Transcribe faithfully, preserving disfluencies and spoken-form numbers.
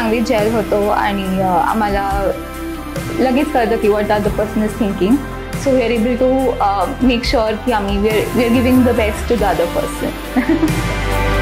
Language jail होतो आणि आम्हाला लगेच कळतं की what are the person is thinking. So we are able to make sure की आम्ही we are we are giving the best to the other person.